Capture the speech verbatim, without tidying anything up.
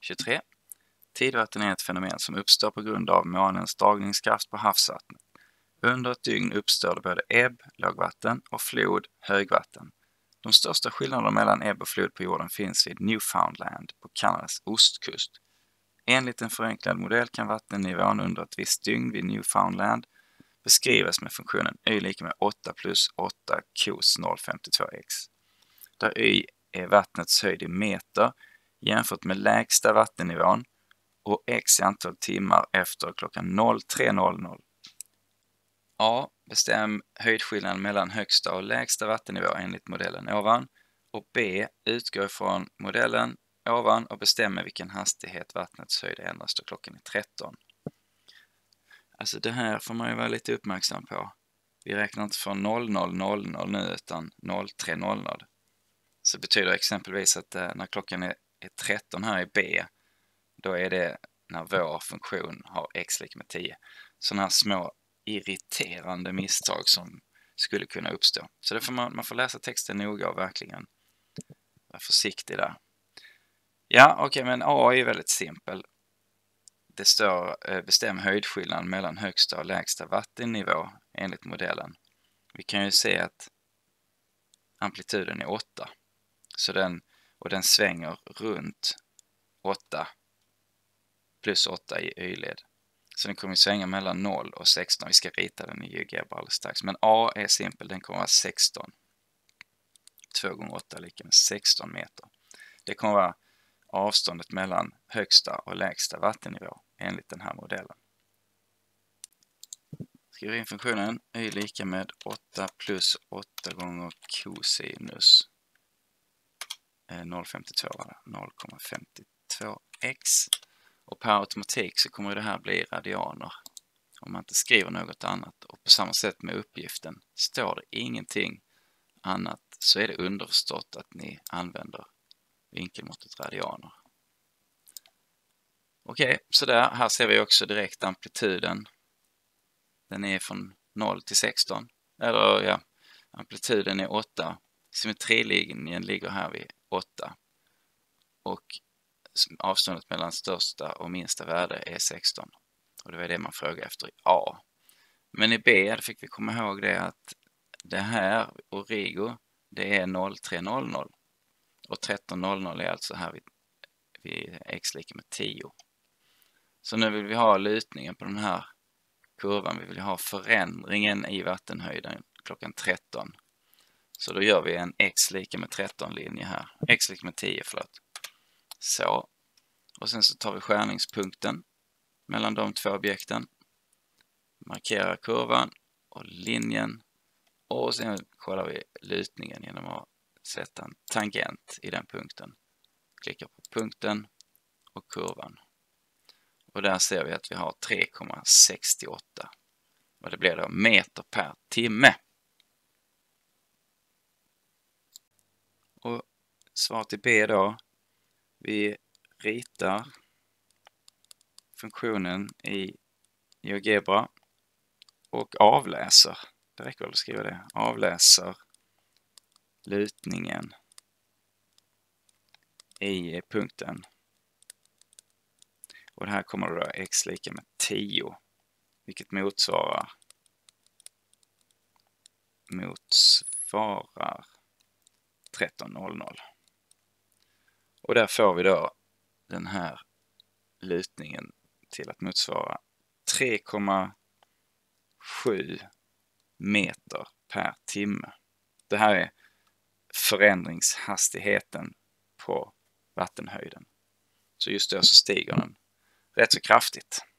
tjugotre. Tidvatten är ett fenomen som uppstår på grund av månens dragningskraft på havsvattnet. Under ett dygn uppstår det både ebb, lågvatten och flod, högvatten. De största skillnaderna mellan ebb och flod på jorden finns vid Newfoundland på Kanadas ostkust. Enligt en förenklad modell kan vattennivån under ett visst dygn vid Newfoundland beskrivas med funktionen y lika med åtta plus åtta cos noll komma femtiotvå x. Där y är vattnets höjd i meter jämfört med lägsta vattennivån och x i antal timmar efter klockan noll tre noll noll. A. Bestäm höjdskillnaden mellan högsta och lägsta vattennivå enligt modellen ovan. Och B. Utgår från modellen ovan och bestämmer vilken hastighet vattnets höjd ändras då klockan är tretton. Alltså det här får man ju vara lite uppmärksam på. Vi räknar inte från noll noll noll noll nu utan noll tre noll noll. Så betyder exempelvis att när klockan är tretton här i B, då är det när vår funktion har x lika med tio. Sådana här små irriterande misstag som skulle kunna uppstå. Så det får man, man får läsa texten noga och verkligen vara försiktig där. Ja, okej, okay, men A är väldigt simpel. Det står bestäm höjdskillnaden mellan högsta och lägsta vattennivå enligt modellen. Vi kan ju se att amplituden är åtta. Så den, och den svänger runt åtta plus åtta i y-led. Så den kommer att svänga mellan noll och sexton. Vi ska rita den i GeoGebra alldeles strax. Men A är simpel, den kommer att vara sexton. två gånger åtta är lika med sexton meter. Det kommer att vara avståndet mellan högsta och lägsta vattennivå enligt den här modellen. Skriver in funktionen y lika med åtta plus åtta gånger cosinus noll komma femtiotvå, noll komma femtiotvå x. Och per automatik så kommer det här bli radianer om man inte skriver något annat. Och på samma sätt med uppgiften, står det ingenting annat så är det underförstått att ni använder vinkelmåttet radianer. Okej, så där. Här ser vi också direkt amplituden. Den är från noll till sexton. Eller ja, amplituden är åtta. Symmetrilinjen ligger här vid åtta. Och avståndet mellan största och minsta värde är sexton. Och det var det man frågade efter i A. Men i B fick vi komma ihåg det att det här origo det är noll tre noll noll. Och tretton noll noll är alltså här vid, vid x lika med tio. Så nu vill vi ha lutningen på den här kurvan. Vi vill ha förändringen i vattenhöjden klockan tretton. Så då gör vi en x lika med tretton linje här. X lika med tio, förlåt. Så. Och sen så tar vi skärningspunkten mellan de två objekten. Markerar kurvan och linjen. Och sen kollar vi lutningen genom att sätta en tangent i den punkten. Klicka på punkten och kurvan. Och där ser vi att vi har tre komma sextioåtta. Och det blir då meter per timme. Och svar till B då. Vi ritar funktionen i GeoGebra och avläser. Det räcker väl att skriva det. Avläser lutningen i punkten. Och det här kommer då x lika med tio. Vilket motsvarar motsvarar tretton noll noll. Och där får vi då den här lutningen till att motsvara tre komma sju meter per timme. Det här är förändringshastigheten på vattenhöjden. Så just då så stiger den rätt så kraftigt.